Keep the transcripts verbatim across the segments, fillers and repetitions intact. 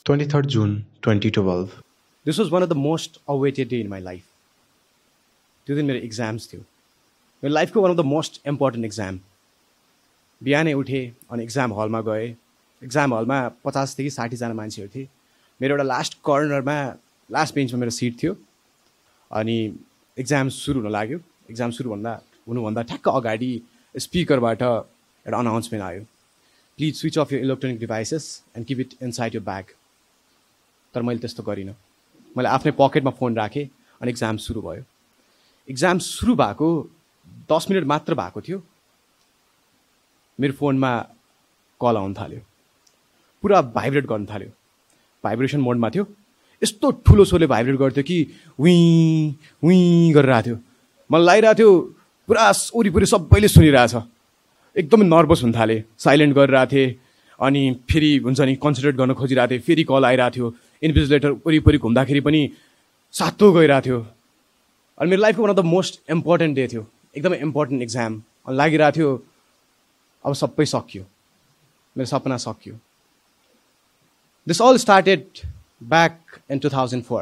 twenty-third June twenty twelve. This was one of the most awaited day in my life. त्यो दिन मेरो exams थियो. मेरो लाइफको one of the most important exam. बिहानै उठेँ अनि एक्जाम हलमा गएँ. एक्जाम हलमा पचासदेखि साठीजना मान्छेहरू थिए. मेरो एउटा लास्ट कर्नरमा लास्ट बेन्चमा मेरो सिट थियो. अनि एक्जाम सुरु हुन लाग्यो. एक्जाम सुरु भन्दा हुनुभन्दा ठ्याक्क अगाडि स्पिकरबाट एउटा अनाउन्समेन्ट आयो. Please switch off your electronic devices and keep it inside your bag. तर मैले त्यस्तो गरिनँ. मैले आफ्नै पकेटमा फोन राखेँ अनि एक्जाम सुरु भयो. एक्जाम सुरु भएको दस मिनट मात्र भएको थियो. मेरो फोनमा कल आउन थाल्यो. पुरा भाइब्रेट गर्न थाल्यो. भाइब्रेसन मोडमा थियो. यस्तो ठुलो स्वरले भाइब्रेट गर्थ्यो कि विँ विँ गरिरहेको थियो. मलाई लागिरहेको थियो पुरा वरिपरि सबैले सुनिरहेछ. एकदमै नर्भस हुन थालेँ. साइलेन्ट गरिरहेको थिएँ. अनि फेरि हुन्छ नि कन्सन्ट्रेट गर्न खोजिरहेको थिएँ. फेरि कल आइरहेको थियो. इन्भिजिलेटर वरिपरि घुम्दाखेरि पनि सातो गइरहेको थियो. अनि मेरो लाइफको one of the most important day थियो. एकदमै इम्पोर्टेन्ट एक्जाम. अनि लागिरहेको थियो अब सबै सकियो. मेरो सपना सकियो. This all started back in two thousand four.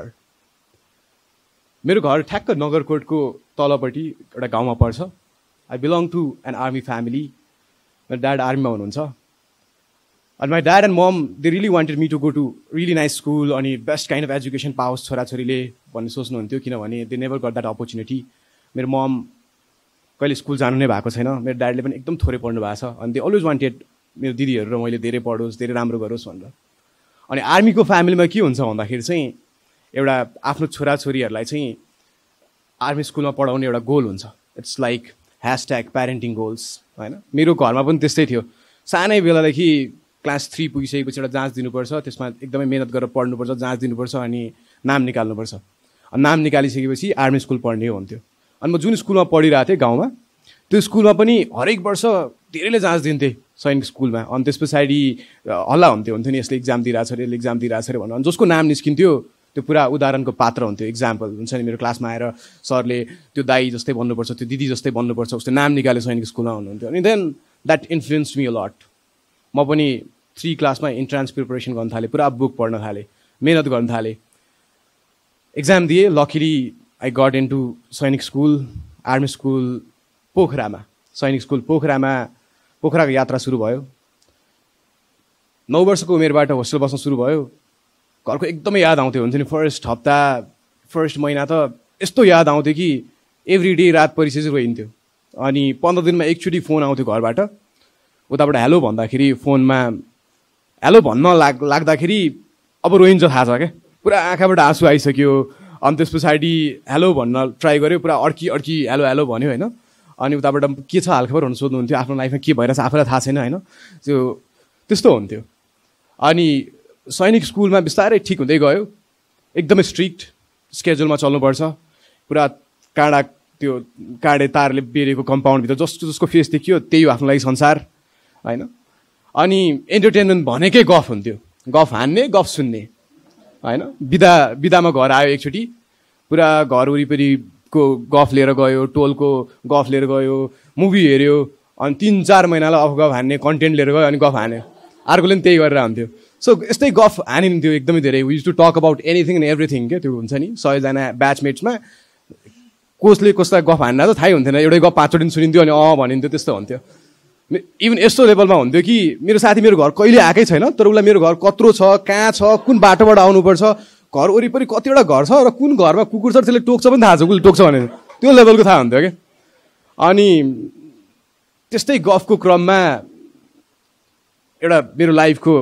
मेरो घर ठ्याक्क नगरकोटको तलपट्टि एउटा गाउँमा पर्छ. I belong to an army family. मेरो ड्याड आर्मीमा हुनुहुन्छ. अनि my dad and mom they really wanted me to go to really nice school अनि बेस्ट काइन्ड अफ एजुकेसन पाओस् छोराछोरीले भन्ने सोच्नुहुन्थ्यो. किनभने they never got that opportunity. मेरो मम कहिले स्कुल जानु नै भएको छैन. मेरो ड्याडले पनि एकदम थोरै पढ्नु भएको छ. अनि दे अलवेज वान्टेड मेरो दिदीहरू र मैले धेरै पढोस् धेरै राम्रो गरोस् भनेर. अनि आर्मीको फ्यामिलीमा के हुन्छ भन्दाखेरि चाहिँ एउटा आफ्नो छोराछोरीहरूलाई चाहिँ आर्मी स्कुलमा पढाउने एउटा गोल हुन्छ. It's like hashtag parenting goals होइन. मेरो घरमा पनि त्यस्तै थियो. सानै बेलादेखि क्लास थ्री पुगिसकेपछि एउटा जाँच दिनुपर्छ. त्यसमा एकदमै मिहिनेत गरेर पढ्नुपर्छ. जाँच दिनुपर्छ अनि नाम निकाल्नुपर्छ. अनि नाम निकालिसकेपछि आर्मी स्कुल पढ्ने हुन्थ्यो. अनि म जुन स्कुलमा पढिरहेको थिएँ गाउँमा त्यो स्कुलमा पनि हरेक वर्ष धेरैले जाँच दिन्थे सैनिक स्कुलमा. अनि त्यस पछाडि हल्ला हुन्थ्यो हुन्थ्यो नि यसले इक्जाम दिइरहेको छ अरे यसले इक्जाम दिइरहेको छ अरे भनेर. अनि जसको नाम निस्किन्थ्यो त्यो पुरा उदाहरणको पात्र हुन्थ्यो. इक्जाम्पल हुन्छ नि मेरो क्लासमा आएर सरले त्यो दाई जस्तै भन्नुपर्छ त्यो दिदी जस्तै भन्नुपर्छ उसले नाम निकाले सैनिक स्कुलमा हुनुहुन्थ्यो. अनि then that influence me a lot. म पनि थ्री क्लासमा इन्ट्रान्स प्रिपरेसन गर्न थालेँ. पुरा बुक पढ्न थालेँ. मिहिनेत गर्न थालेँ. एक्जाम दिएँ. Luckily I got in to सैनिक स्कुल आर्मी स्कुल पोखरामा. सैनिक स्कुल पोखरामा पोखराको यात्रा सुरु भयो. नौ वर्षको उमेरबाट होस्टेल बस्न सुरु भयो. घरको एकदमै याद आउँथ्यो. हुन्छ नि फर्स्ट हप्ता फर्स्ट महिना त यस्तो याद आउँथ्यो कि एभ्री डे रात परिसकेपछि रोइन्थ्यो. अनि पन्ध्र दिनमा एकचोटि फोन आउँथ्यो घरबाट. उताबाट हेलो भन्दाखेरि फोनमा हेलो भन्न लाग लाग्दाखेरि अब रोइन्छ थाहा छ क्या. पुरा आँखाबाट आँसु आइसक्यो. अनि त्यस पछाडि हेलो भन्न ट्राई गऱ्यो. पुरा अड्की अड्की हेलो हेलो भन्यो होइन. अनि उताबाट के छ हालखबर भन्नु सोध्नुहुन्थ्यो. आफ्नो लाइफमा के भइरहेछ आफूलाई थाहा छैन होइन. त्यो त्यस्तो हुन्थ्यो. अनि सैनिक स्कुलमा बिस्तारै ठिक हुँदै गयो. एकदमै स्ट्रिक्ट स्केड्युलमा चल्नुपर्छ. पुरा काँडा त्यो काँडे तारले बेरेको कम्पाउन्डभित्र जस्तो जसको फेस देखियो त्यही हो आफ्नो लागि संसार होइन. अनि इन्टरटेनमेन्ट भनेकै गफ हुन्थ्यो. गफ हान्ने गफ सुन्ने होइन. बिदा बिदामा घर आयो एकचोटि. पुरा घर वरिपरिको गफ लिएर गयो. टोलको गफ लिएर गयो. मुभी हेऱ्यो. अनि तिन चार महिनालाई अफ गफ हान्ने कन्टेन्ट लिएर गयो अनि गफ हान्यो. अर्कोले पनि त्यही गरेर हुन्थ्यो. सो यस्तै गफ हानिन्थ्यो एकदमै धेरै. We use to talk about anything and everything क्या. त्यो हुन्छ नि सयजना ब्याचमेट्समा कसले कसलाई गफ हान्दा त थाहै हुन्थेन. एउटै गफ पाँचवटा सुनिन्थ्यो अनि अँ भनिन्थ्यो. त्यस्तो हुन्थ्यो. इभन यस्तो लेभलमा हुन्थ्यो कि मेरो साथी मेरो घर कहिले आएकै छैन तर उसलाई मेरो घर कत्रो छ कहाँ छ कुन बाटोबाट आउनुपर्छ घर वरिपरि कतिवटा घर छ र कुन घरमा कुकुर छ त्यसले टोक्छ पनि थाहा छ उसले टोक्छ भनेर. त्यो लेभलको थाहा हुन्थ्यो क्या. अनि त्यस्तै गफको क्रममा एउटा मेरो लाइफको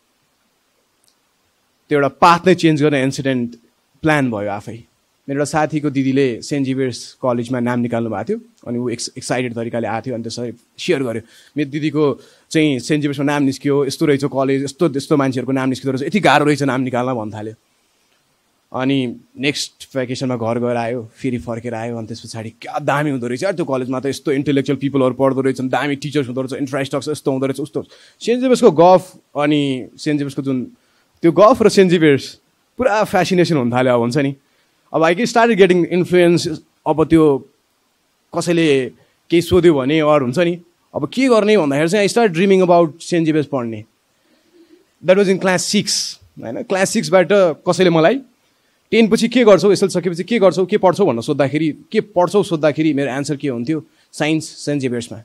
त्यो एउटा पाथ नै चेन्ज गर्ने इन्सिडेन्ट प्लान भयो आफै. मेरो एउटा साथीको दिदीले सेन्ट जेभियर्स कलेजमा नाम निकाल्नु भएको थियो. अनि ऊ एक्स एक्साइटेड तरिकाले आएको थियो. अनि त्यसरी सेयर गर्यो. मेरो दिदीको चाहिँ सेन्ट जेभियर्समा नाम निस्क्यो यस्तो रहेछ कलेज यस्तो त्यस्तो मान्छेहरूको नाम निस्किँदो रहेछ यति गाह्रो रहेछ नाम निकाल्न भन्न थाल्यो. अनि नेक्स्ट भ्याकेसनमा घर गएर आयो. फेरि फर्केर आयो. अनि त्यस पछाडि क्या दामी हुँदो रहेछ यार त्यो कलेजमा त यस्तो इन्टेलेक्चुअल पिपलहरू पढ्दो रहेछन्. दामी टिचर्स हुँदो रहेछ. इन्फ्रास्ट्रक्चर यस्तो हुँदो रहेछ उस्तो. सेन्ट जेभियर्सको गफ अनि सेन्ट जेभियर्सको जुन त्यो गफ र सेन्ट जेभियर्स पुरा फेसिनेसन हुन थाल्यो. अब हुन्छ नि अब I get started getting influence. अब त्यो कसैले केही सोध्यो भने अरू हुन्छ नि अब के गर्ने भन्दाखेरि चाहिँ I start dreaming about saint Xavier's पढ्ने. That was in class six. होइन क्लास सिक्सबाट कसैले मलाई टेन पछि के गर्छौ एसएल सकेपछि के गर्छौ के पढ्छौ भनेर सोद्धाखेरि के पढ्छौ सोद्धाखेरि मेरो एन्सर के हुन्थ्यो साइन्स सेन्ट जेभियर्समा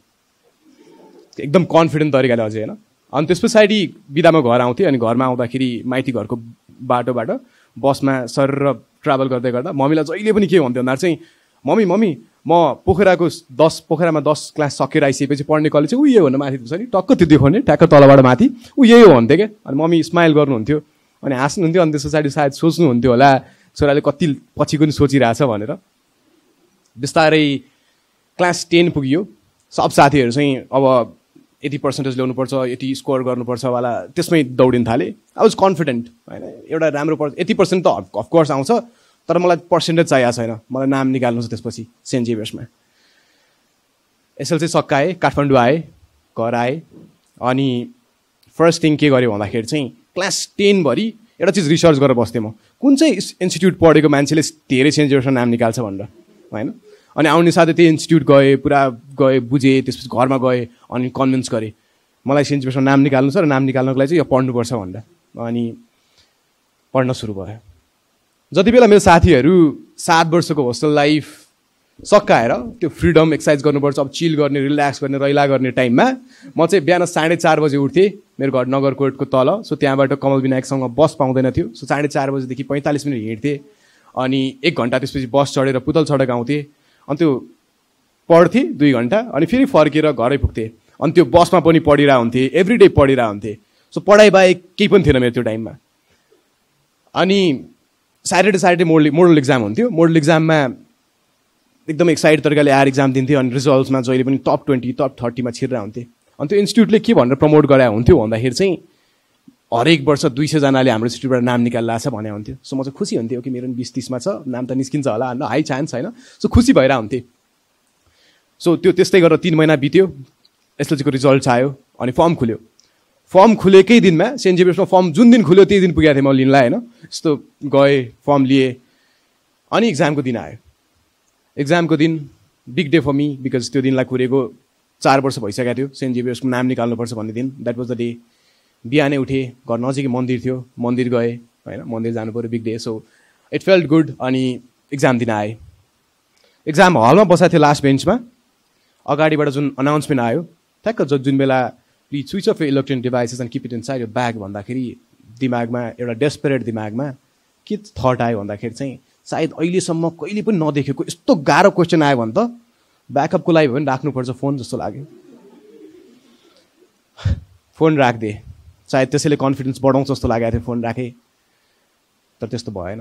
एकदम कन्फिडेन्ट तरिकाले अझै होइन अनि त्यस पछाडि बिदामा घर आउँथेँ अनि घरमा आउँदाखेरि माइती घरको बाटोबाट बसमा सर र ट्राभल गर्दै गर्दा मम्मीलाई जहिले पनि के भन्थ्यो भन्दा चाहिँ मम्मी मम्मी म पोखराको दस पोखरामा दस क्लास सकेर आइसकेपछि पढ्ने कलेज चाहिँ उयो भन्नु माथि छ नि टक्क त्यो देखाउने ठ्याक्क तलबाट माथि ऊ यही हो भन्थ्यो क्या अनि मम्मी स्माइल गर्नुहुन्थ्यो अनि हाँस्नुहुन्थ्यो अनि त्यस पछाडि सायद सोच्नुहुन्थ्यो होला छोराले कति पछिको नि सोचिरहेछ भनेर बिस्तारै क्लास टेन पुग्यो सब साथीहरू चाहिँ अब यति पर्सेन्टेज ल्याउनुपर्छ यति स्कोर गर्नुपर्छ वाला त्यसमै दौडिन थालेँ आई वाज कन्फिडेन्ट होइन एउटा राम्रो पर्छ यति पर्सेन्ट त अफकोर्स आउँछ तर मलाई पर्सेन्टेज चाहिएको छैन मलाई नाम निकाल्नु छ त्यसपछि सेन्ट जेभियर्समा एसएल चाहिँ सकाएँ काठमाडौँ आएँ घर आएँ अनि फर्स्ट थिङ के गरेँ भन्दाखेरि चाहिँ क्लास टेनभरि एउटा चिज रिसर्च गरेर बस्थेँ म कुन चाहिँ इन्स्टिट्युट पढेको मान्छेले धेरै सेन्ट जेभियर्समा नाम निकाल्छ भनेर होइन अनि आउने साथै त्यही इन्स्टिट्युट गएँ पुरा गएँ बुझेँ त्यसपछि घरमा गएँ अनि कन्भिन्स गरेँ मलाई सेन्ट जेभियर्समा नाम निकाल्नु छ र नाम निकाल्नको लागि चाहिँ यो पढ्नुपर्छ भनेर अनि पढ्न सुरु भयो जति बेला मेरो साथीहरू सात वर्षको होस्टेल लाइफ सकाएर त्यो फ्रिडम एक्सर्साइज गर्नुपर्छ अब चिल गर्ने रिल्याक्स गर्ने रैला गर्ने टाइममा म चाहिँ बिहान साढे चार बजे उठ्थेँ मेरो घर नगरकोटको तल सो त्यहाँबाट कमल विनायकसँग बस पाउँदैन थियो सो साढे चार बजेदेखि पैँतालिस मिनट हिँड्थेँ अनि एक घन्टा त्यसपछि बस चढेर पुतल सडक आउँथेँ अनि त्यो पढ्थेँ दुई घन्टा अनि फेरि फर्केर घरै पुग्थेँ अनि त्यो बसमा पनि पढिरह हुन्थेँ एभ्री डे पढिरह हुन्थेँ सो पढाइ बाहेक केही पनि थिएन मेरो त्यो टाइममा अनि Saturday Saturday model model exam हुन्थ्यो मोडल इक्जाममा एकदम एक्साइटेड तरिकाले आएर इक्जाम दिन्थेँ अनि रिजल्ट्समा जहिले पनि टप ट्वेन्टी टप थर्टीमा छिरेर हुन्थेँ अनि त्यो इन्स्टिट्युटले के भनेर प्रमोट गराए हुन्थ्यो भन्दाखेरि चाहिँ हरेक वर्ष दुई सयजनाले हाम्रो इन्स्टिट्युटबाट नाम निकाल्ला छ भने हुन्थ्यो सो म चाहिँ खुसी हुन्थ्यो कि मेरो बिस तिसमा छ नाम त निस्किन्छ होला होइन हाई चान्स होइन सो खुसी भएर हुन्थेँ सो त्यो त्यस्तै गरेर तिन महिना बित्यो एसएलसीको रिजल्ट आयो अनि फर्म खुल्यो फर्म खुलेकै दिनमा सेन्ट जेभियर्समा फर्म जुन दिन खुल्यो त्यही दिन पुगेको थिएँ म लिनलाई होइन यस्तो गएँ फर्म लिएँ अनि इक्जामको दिन आयो इक्जामको दिन big day for me because त्यो दिनलाई कुरेको चार वर्ष भइसकेको थियो सेन्ट जेभियर्सको नाम निकाल्नुपर्छ भन्ने दिन द्याट वाज द डे बिहानै उठेँ घर नजिकै मन्दिर थियो मन्दिर गएँ होइन मन्दिर जानु पऱ्यो big day so it felt good अनि इक्जाम दिन आएँ इक्जाम हलमा बसेको थियो लास्ट बेन्चमा अगाडिबाट जुन अनाउन्समेन्ट आयो ठ्याक्क ज जुन बेला please switch off electronic devices and keep it inside यो ब्याग भन्दाखेरि दिमागमा एउटा डेस्परेट दिमागमा के थट आयो भन्दाखेरि चाहिँ सायद अहिलेसम्म कहिले पनि नदेखेको यस्तो गाह्रो क्वेसन आयो भने त ब्याकअपको लागि भयो भने राख्नुपर्छ फोन जस्तो लाग्यो फोन राखिदिएँ सायद त्यसैले कन्फिडेन्स बढाउँछ जस्तो लागेको थियो फोन राखेँ तर त्यस्तो भएन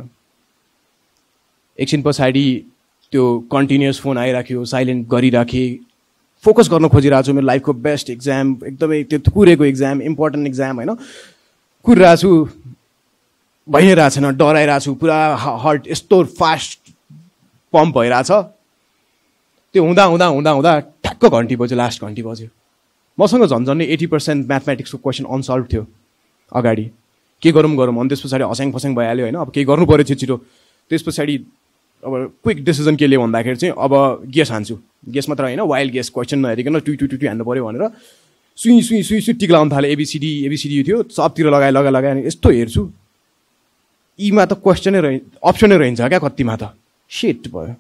एकछिन पछाडि त्यो कन्टिन्युस फोन आइराख्यो साइलेन्ट गरिराखेँ फोकस गर्न खोजिरहेको छु मेरो लाइफको बेस्ट इक्जाम एकदमै त्यो कुरेको इक्जाम इम्पोर्टेन्ट इक्जाम होइन कुरिरहेको छु भइरहेको छैन डराइरहेको छु पुरा हार्ट यस्तो फास्ट पम्प भइरहेछ त्यो हुँदा हुँदा हुँदा हुँदा ठ्याक्क घन्टी बज्यो लास्ट घन्टी बज्यो मसँग झन्झन्नै एटी पर्सेन्ट म्याथमेटिक्सको क्वेसन अनसल्भ थियो अगाडि के गरौँ गरौँ अनि त्यस पछाडि हस्याङ फस्याङ भइहाल्यो होइन अब केही गर्नु पऱ्यो छिटो छिटो त्यस पछाडि अब क्विक डिसिजन के लियो भन्दाखेरि चाहिँ अब गेस हान्छु गेस मात्र होइन वाइल्ड गेस क्वेसन नहेरिकन टुई टुई टुई हान्नु पऱ्यो भनेर सुई सुई सुई सुई टिक लाउनु थालेँ एबिसिडी एबिसिडी थियो सबतिर लगाएँ लगाए लगाएँ अनि यस्तो हेर्छु यीमा त क्वेसनै रह अप्सनै रहन्छ क्या कतिमा त सेट भयो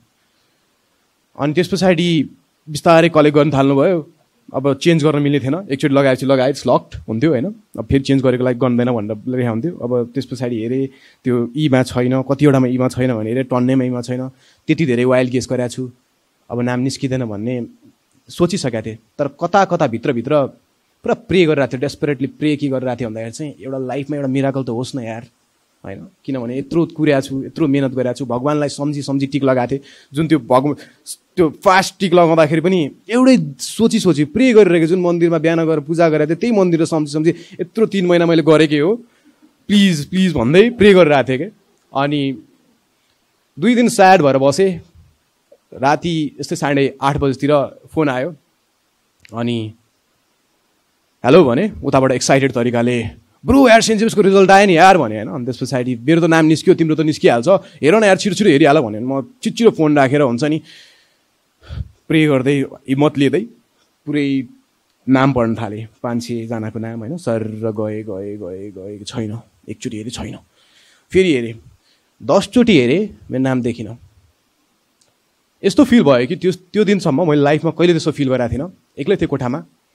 अनि त्यस पछाडि बिस्तारै कलेक्ट गर्न थाल्नुभयो अब चेन्ज गर्न मिल्ने थिएन एकचोटि लगाएपछि लगाए इट्स लक्ड हुन्थ्यो होइन अब फेरि चेन्ज गरेको लागि गर्दैन भनेर लेखा हुन्थ्यो अब त्यस पछाडि हेरेँ त्यो ईमा छैन कतिवटामा ईमा छैन भने हेरेँ टन्नेमा ईमा छैन त्यति धेरै वाइल्ड गेस गरेको छु अब नाम निस्किँदैन भन्ने सोचिसकेको थिएँ तर कता कता भित्रभित्र पुरा प्रे गरिरहेको थियो डेस्परेटली प्रे के गरिरहेको थियो भन्दाखेरि चाहिँ एउटा लाइफमा एउटा मिराकल त होस् न यार होइन किनभने यत्रो कुरेको छु यत्रो मेहनत गरेको छु भगवान्लाई सम्झी सम्झी टिक लगाएको थिएँ जुन त्यो भगवान् त्यो फास्ट टिक लगाउँदाखेरि पनि एउटै सोची सोची प्रे गरिरहेको जुन मन्दिरमा बिहान गएर पूजा गरेको थिएँ त्यही मन्दिर सम्झी सम्झी यत्रो तिन महिना मैले गरेकै हो प्लिज प्लिज भन्दै प्रे गरिरहेको थिएँ क्या अनि दुई दिन स्याड भएर बसेँ राति यस्तै साढे आठ बजीतिर फोन आयो अनि हेलो भने उताबाट एक्साइटेड तरिकाले ब्रो यार सेन्ट जेभियर्सको रिजल्ट आयो नि यार भने होइन अनि त्यस पछाडि मेरो त नाम निस्क्यो तिम्रो त निस्किहाल्छ हेर न यार छिटो छिटो हेरिहाल भने म छिटो फोन राखेर हुन्छ नि प्रे गर्दै हिम्मत लिँदै पुरै नाम पढ्न थालेँ पाँच सयजनाको नाम होइन सर र गएँ गएँ गएँ गएँ छैन एकचोटि हेरेँ छैन, फेरि हेरेँ, दसचोटि हेरेँ, मेरो नाम देखिनँ। यस्तो फिल भयो कि त्यो त्यो दिनसम्म मैले लाइफमा कहिले त्यस्तो फिल गरेको थिइनँ। एक्लै थिएँ कोठामा,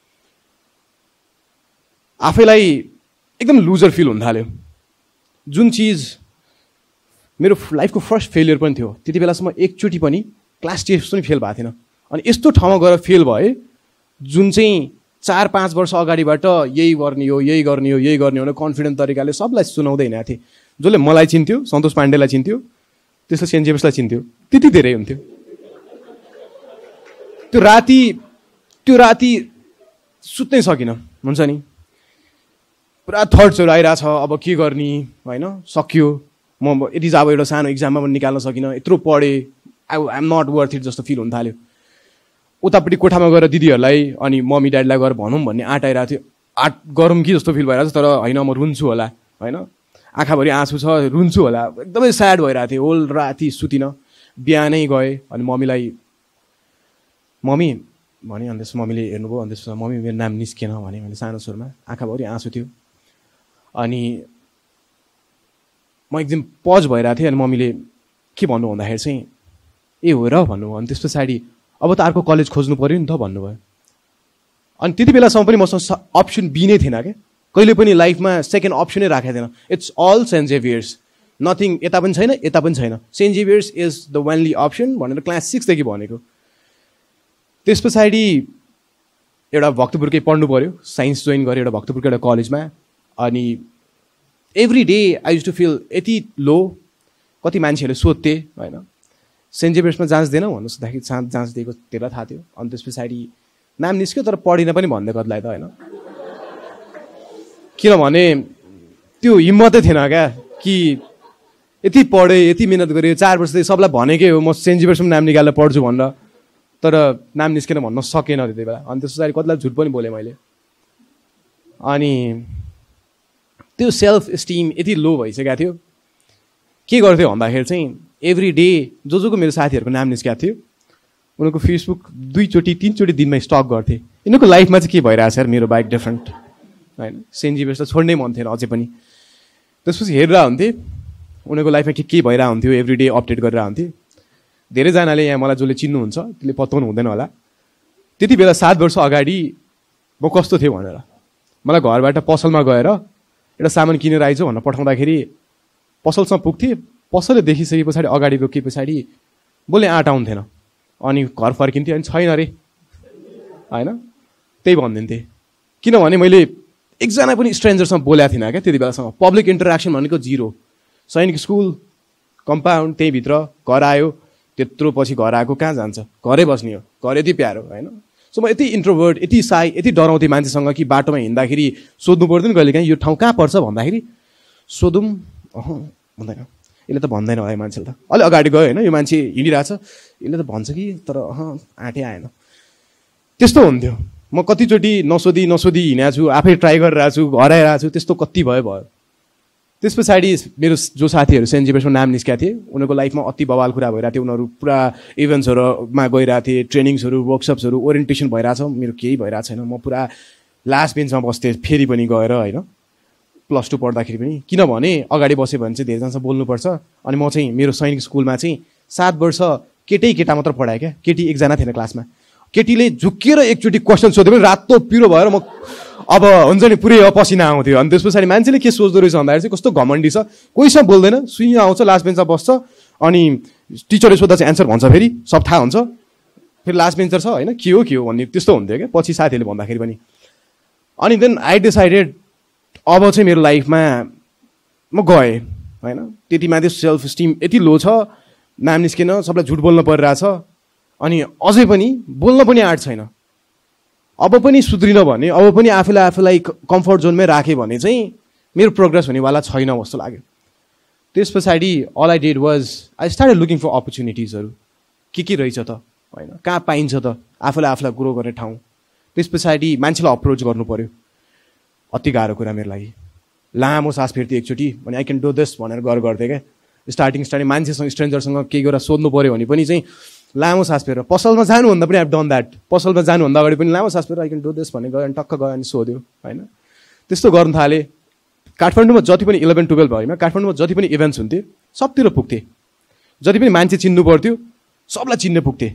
आफैलाई एकदम लुजर फिल हुन थाल्यो। जुन चिज मेरो लाइफको फर्स्ट फेलियर पनि थियो, त्यति बेलासम्म एकचोटि पनि क्लास टेस्ट पनि फेल भएको थिएन। अनि यस्तो ठाउँमा गएर फेल भए जुन चाहिँ चार पाँच वर्ष अगाडिबाट यही गर्ने हो यही गर्ने हो यही गर्ने हो भने कन्फिडेन्ट तरिकाले सबलाई सुनाउँदै हिँडेको थिएँ। जसले मलाई चिन्थ्यो, सन्तोष पाण्डेलाई चिन्थ्यो, त्यसले सेन्ट जेभियर्सलाई चिन्थ्यो, त्यति धेरै हुन्थ्यो। त्यो राति त्यो राति सुत्नै सकिनँ, हुन्छ नि, पुरा थट्सहरू आइरहेछ, अब के गर्ने होइन, सक्यो, म यति अब एउटा सानो इक्जाममा पनि निकाल्न सकिनँ, यत्रो पढेँ, I I am not worth it जस्तो फिल हुन थाल्यो। उतापट्टि कोठामा गएर दिदीहरूलाई अनि मम्मी ड्याडीलाई गएर भनौँ भन्ने आँट आइरहेको थियो। आँट गरौँ कि जस्तो फिल भइरहेको छ, तर होइन म रुन्छु होला, होइन आँखाभरि आँसु छ, रुन्छु होला, एकदमै स्याड भइरहेको थियो। होल राति सुतिनँ, बिहानै गएँ अनि मम्मीलाई मम्मी भने, अनि त्यसमा मम्मीले हेर्नुभयो, अनि त्यसमा मम्मी मेरो नाम निस्केन भने मैले सानो स्वरमा, आँखाभरि आँसु थियो। अनि म एकदम पज भइरहेको थिएँ। अनि मम्मीले के भन्नु भन्दाखेरि चाहिँ ए हो र भन्नुभयो। अनि त्यस पछाडि अब त अर्को कलेज खोज्नु पऱ्यो नि त भन्नुभयो। अनि त्यति बेलासम्म पनि मसँग अप्सन बी नै थिएन क्या, कहिले पनि लाइफमा सेकेन्ड अप्सनै राखेको थिएन। It's all saint Xavier's, nothing यता पनि छैन यता पनि छैन, saint Xavier's is the only option भनेर क्लास सिक्सदेखि भनेको। त्यस पछाडि एउटा भक्तपुरकै पढ्नु पऱ्यो, साइन्स जोइन गरेँ एउटा भक्तपुरको एउटा कलेजमा। अनि every day I use to feel यति लो, कति मान्छेहरूले सोध्थे होइन सेन्ट जेभियर्समा जाँच्दैनौ भन्नु सोद्धाखेरि जाँच जाँच दिएको त्यसलाई थाहा थियो। अनि त्यस पछाडि नाम निस्क्यो, तर पढिन पनि भन्दै कतिलाई त होइन, किनभने त्यो हिम्मतै थिएन क्या कि यति पढेँ यति मिहिनेत गरेँ, चार वर्षदेखि सबलाई भनेकै हो म सेन्ट जेभियर्समा नाम निकालेर पढ्छु भनेर, तर नाम निस्केन भन्न सकेन त्यति बेला। अनि त्यस पछाडि कतिलाई झुट पनि बोलेँ मैले। अनि त्यो सेल्फ इस्टिम यति लो भइसकेको थियो। के गर्थ्यो भन्दाखेरि चाहिँ एभ्री डे जो जोको मेरो साथीहरूको नाम निस्केको थियो उनीहरूको फेसबुक दुईचोटि तिनचोटि दिनमै स्टक गर्थेँ, यिनीहरूको लाइफमा चाहिँ के भइरहेछ यार मेरो बाइक डिफ्रेन्ट होइन, सेन्ट जेभियर्सलाई छोड्नै मन थिएन अझै पनि। त्यसपछि हेरेर हुन्थेँ उनीहरूको लाइफमा के के भइरहेको हुन्थ्यो, एभ्री डे अपडेट गरेर हुन्थेँ। धेरैजनाले यहाँ मलाई जसले चिन्नुहुन्छ त्यसले पत्ताउनु हुँदैन होला, त्यति बेला सात वर्ष अगाडि म कस्तो थिएँ भनेर। मलाई घरबाट पसलमा गएर एउटा सामान किनेर आइज भनेर पठाउँदाखेरि पसलसँग पुग्थेँ, पसलले देखिसके पछाडि अगाडि रोके पछाडि बोले आँट आउँथेन, अनि घर फर्किन्थेँ अनि छैन अरे होइन, त्यही भनिदिन्थेँ। किनभने मैले एकजना पनि स्ट्रेन्जरसँग बोलेको थिइनँ क्या त्यति बेलासँग, पब्लिक इन्टरेक्सन भनेको जिरो। सैनिक स्कुल कम्पाउन्ड त्यहीँभित्र, घर आयो त्यत्रो पछि घर आएको कहाँ जान्छ, घरै बस्ने हो, घर यति प्यारो होइन। सो म यति इन्ट्रोभर्ट यति साई यति डराउँथेँ मान्छेसँग कि बाटोमा हिँड्दाखेरि सोध्नु पर्दैन कहिले काहीँ यो ठाउँ कहाँ पर्छ भन्दाखेरि सोधौँ अह भन्दैन, यसले त भन्दैन होला मान्छेले, त अलि अगाडि गयो होइन यो मान्छे हिँडिरहेछ यसले त भन्छ कि तर अह आँटै आएन, त्यस्तो हुन्थ्यो। म कतिचोटि नसोधी नसोधी हिँडेको छु, आफै ट्राई गरिरहेको छु, घर आइरहेको छु, त्यस्तो कति भयो भयो। त्यस पछाडि मेरो जो साथीहरू सेन्ट जेभियर्समा नाम निस्केको थिए उनीहरूको लाइफमा अति बवाल कुरा भइरहेको थियो, उनीहरू पुरा इभेन्ट्सहरूमा गइरहेको थिए, ट्रेनिङ्सहरू वर्कसप्सहरू ओरिएन्टेसन भइरहेछ, मेरो केही भइरहेको छैन। म पुरा लास्ट बेन्चमा बस्थेँ फेरि पनि गएर होइन, प्लस टू पढ्दाखेरि पनि, किनभने अगाडि बस्यो भने चाहिँ धेरैजनासँग बोल्नुपर्छ। अनि म चाहिँ मेरो सैनिक स्कुलमा चाहिँ सात वर्ष केटै केटा मात्र पढाएँ क्या, केटी एकजना थिएन क्लासमा। केटीले झुक्किएर एकचोटि क्वेसन सोध्यो भने रातो पिरो भएर म अब हुन्छ नि पुरै पसिना आउँथ्यो। अनि त्यस पछाडि मान्छेले के सोच्दो रहेछ भन्दाखेरि चाहिँ कस्तो घमण्डी छ, कोहीसँग बोल्दैन, सुइँ आउँछ लास्ट बेन्चमा बस्छ, अनि टिचरले सोद्धा चाहिँ एन्सर भन्छ, फेरि सब थाहा हुन्छ, फेरि लास्ट बेन्चर छ होइन के हो के हो भन्ने त्यस्तो हुन्थ्यो क्या पछि साथीहरूले भन्दाखेरि पनि। अनि देन आई डिसाइडेड अब चाहिँ मेरो लाइफमा म गएँ होइन, त्यति माथि सेल्फ इस्टिम यति लो छ, नाम निस्केन, सबलाई झुट बोल्न परिरहेछ, अनि अझै पनि बोल्न पनि आँट छैन। अब पनि सुध्रिन भने, अब पनि आफूलाई आफूलाई कम्फर्ट जोनमै राखेँ भने चाहिँ मेरो प्रोग्रेस हुनेवाला छैन जस्तो लाग्यो। त्यस पछाडि all I did was I started looking for अपर्च्युनिटिजहरू, के के रहेछ त होइन, कहाँ पाइन्छ त आफूलाई आफूलाई ग्रो गर्ने ठाउँ। त्यस पछाडि मान्छेलाई अप्रोच गर्नु पऱ्यो, अति गाह्रो कुरा मेरो लागि। लामो सास फेर्थेँ एकचोटि अनि आई क्यान डु दिस भनेर गर गर्थेँ क्या। स्टार्टिङ स्टार्टिङ मान्छेसँग स्ट्रेन्जरसँग केही गरेर सोध्नु पऱ्यो भने पनि चाहिँ लामो सास फेरेर, पसलमा जानुभन्दा पनि आई डन द्याट, पसलमा जानुभन्दा अगाडि पनि लामो सास फेरेर आई क्यान डु दिस भनेर गयो अनि टक्क गयो अनि सोध्यो होइन, त्यस्तो गर्नु थालेँ। काठमाडौँमा जति पनि इलेभेन टुवेल्भ भएमा काठमाडौँमा जति पनि इभेन्ट्स हुन्थे सबतिर पुग्थे, जति पनि मान्छे चिन्नु पर्थ्यो सबलाई चिन्ने पुग्थे।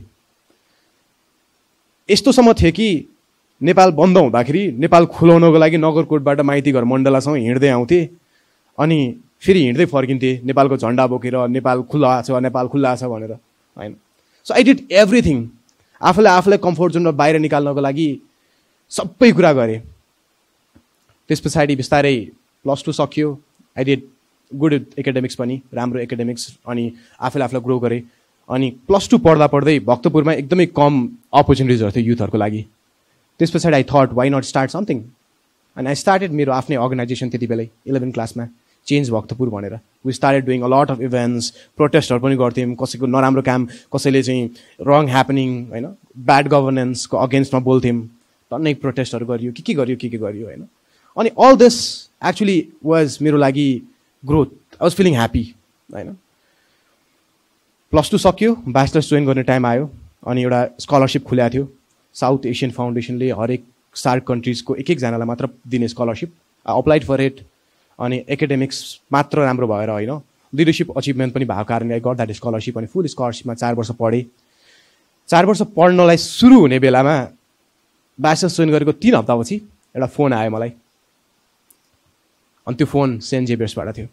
यस्तोसम्म थियो कि नेपाल बन्द हुँदाखेरि नेपाल खुलाउनको लागि नगरकोटबाट माइती घर मण्डलासँग हिँड्दै आउँथे, अनि फेरि हिँड्दै फर्किन्थे नेपालको झन्डा बोकेर, नेपाल खुल्ला छ नेपाल खुल्ला छ भनेर, होइन। सो आई डिड एभ्रिथिङ, आफूलाई आफूलाई कम्फोर्ट जोनमा बाहिर निकाल्नको लागि सबै कुरा गरेँ। त्यस पछाडि बिस्तारै प्लस टू सक्यो, आई डिड गुड एकाडेमिक्स पनि, राम्रो एकाडेमिक्स, अनि आफूले आफूलाई ग्रो गरेँ। अनि प्लस टू पढ्दा पढ्दै भक्तपुरमा एकदमै कम अपर्च्युनिटिजहरू थियो युथहरूको लागि। त्यस पछाडि I thought why not start something, and I started मेरो आफ्नै अर्गनाइजेसन त्यति बेलै इलेभेन क्लासमा, चेन्ज भक्तपुर भनेर। We started doing a lot of events, प्रोटेस्टहरू पनि गर्थ्यौँ, कसैको नराम्रो काम, कसैले चाहिँ रङ ह्यापनिङ, होइन, ब्याड गभर्नेन्सको अगेन्स्टमा बोल्थ्यौँ, टन्नै प्रोटेस्टहरू गरियो, के के गरियो के के गरियो, होइन। अनि अल दिस एक्चुली वाज मेरो लागि growth, I was feeling happy, होइन। प्लस टू सक्यो, ब्याचलर्स जोइन गर्ने टाइम आयो, अनि एउटा स्कलरसिप खुलेको थियो साउथ एसियन फाउन्डेसनले, हरेक सार्क कन्ट्रिजको एक एकजनालाई मात्र दिने scholarship. I applied for it, अनि एकाडेमिक्स मात्र राम्रो भएर होइन, लिडरसिप अचिभमेन्ट पनि भएको कारणले आई गट द्याट स्कलरसिप। अनि फुल स्कलरसिपमा चार वर्ष पढेँ। चार वर्ष पढ्नलाई सुरु हुने बेलामा ब्याचलर्स जोइन गरेको तिन हप्तापछि एउटा फोन आयो मलाई, अनि त्यो फोन सेन्ट जेभियर्सबाट थियो।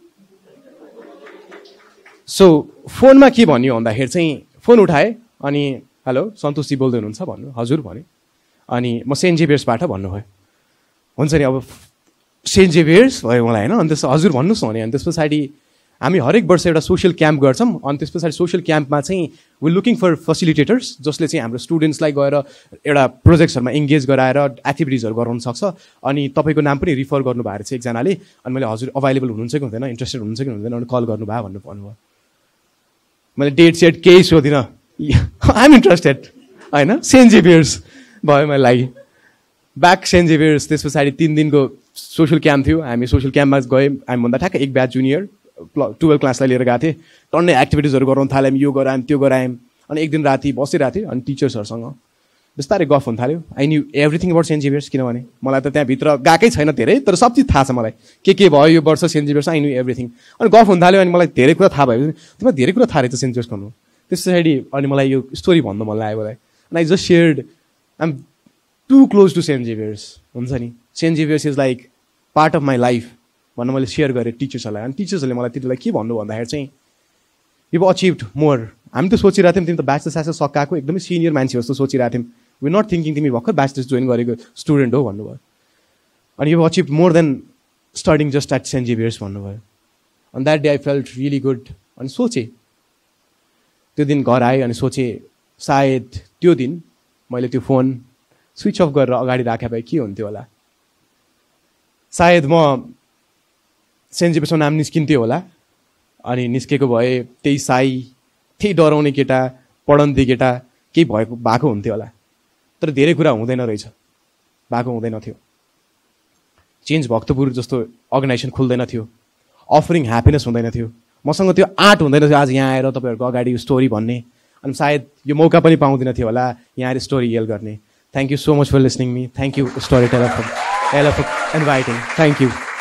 सो फोनमा के भन्यो भन्दाखेरि चाहिँ फोन उठाएँ, अनि हेलो सन्तोषजी बोल्दै हुनुहुन्छ भन्नु, हजुर भने, अनि म सेन्ट जेभियर्सबाट भन्नुभयो। हुन्छ नि, अब सेन्ट जेभियर्स भयो मलाई, होइन। अनि त्यस हजुर भन्नुहोस् न भने, अनि त्यस पछाडि हामी हरेक वर्ष एउटा सोसियल क्याम्प गर्छौँ, अनि त्यस पछाडि सोसियल क्याम्पमा चाहिँ वी लुकिङ फर फेसिलिटेटर्स, जसले चाहिँ हाम्रो स्टुडेन्ट्सलाई गएर एउटा प्रोजेक्ट्सहरूमा इङ्गेज गराएर एक्टिभिटिजहरू गराउन सक्छ, अनि तपाईँको नाम पनि रिफर गर्नुभएको रहेछ एकजनाले। अनि मैले हजुर अभाइलेबल हुनुहुन्छ कि हुँदैन, इन्ट्रेस्टेड हुनुहुन्छ कि हुँदैन, अनि कल गर्नुभयो भन्नु भन्नुभयो। मैले डेट सेट केही सोधिनँ, आइ एम इन्ट्रेस्टेड, होइन। सेन्ट जेभियर्स भयो मैले लागि, ब्याक सेन्ट जेभियर्स। त्यस पछाडि तिन दिनको सोसियल क्याम्प थियो, हामी सोसियल क्याम्पमा गयौँ। हामीभन्दा ठ्याक्क एक ब्याच जुनियर टुवेल्भ क्लासलाई लिएर गएको थिएँ, टन्नै एक्टिभिटिजहरू गराउन थाल्यौँ, यो गरायौँ त्यो गरायौँ। अनि एक दिन राति बसिरहेको थिएँ, अनि टिचर्सहरूसँग बिस्तारै गफ हुन थाल्यो। I knew everything about saint Xavier's, किनभने मलाई त त्यहाँभित्र गएकै छैन धेरै, तर सब चिज थाहा छ मलाई, के के भयो यो वर्ष saint Xavier's, I knew everything. अनि गफ हुन थाल्यो, अनि मलाई धेरै कुरा थाहा भयो, तिमीलाई धेरै कुरा थाहा रहेछ सेन्ट जेभियर्स गर्नु। त्यस पछाडि अनि मलाई यो स्टोरी भन्नु मन लाग्यो मलाई, and I just shared I am too close to saint Xavier's, हुन्छ नि। Saint Xavier's is like part of my life भनेर मैले सेयर गरेँ टिचर्सहरूलाई। अनि टिचर्सहरूले मलाई त्यति बेला के भन्नु भन्दाखेरि चाहिँ यु अचिभड मोर। हामी त सोचिरहेको थियौँ तिमी त ब्याचलर्स सासर सकाएको एकदमै सिनियर मान्छे जस्तो सोचिरहेको थियौँ, वी नट थिङ्किङ तिमी भर्खर ब्याचलर्स जोइन गरेको स्टुडेन्ट हो भन्नुभयो। अनि you achieve more than studying just at saint Xavier's भन्नुभयो। अनि that day I felt really good. अनि सोचेँ त्यो दिन घर आएँ, अनि सोचेँ सायद त्यो दिन मैले त्यो फोन स्विच अफ गरेर अगाडि राखे भए के हुन्थ्यो होला, सायद म सेन्ट जेभियर्सको नाम निस्किन्थ्यो होला। अनि निस्केको भए त्यही साई, त्यही डराउने केटा, पढन्ती केटा केही भएको भएको हुन्थ्यो होला। तर धेरै कुरा हुँदैन रहेछ, भएको हुँदैन थियो। चेन्ज भक्तपुर जस्तो अर्गनाइजेसन खुल्दैन थियो, अफरिङ ह्याप्पिनेस हुँदैन थियो, मसँग त्यो आँट हुँदैन थियो आज यहाँ आएर तपाईँहरूको अगाडि यो स्टोरी भन्ने। अनि सायद यो मौका पनि पाउँदैन थियो होला यहाँ आएर स्टोरी येल गर्ने। Thank you so much for listening me, thank you story teller for inviting, thank you.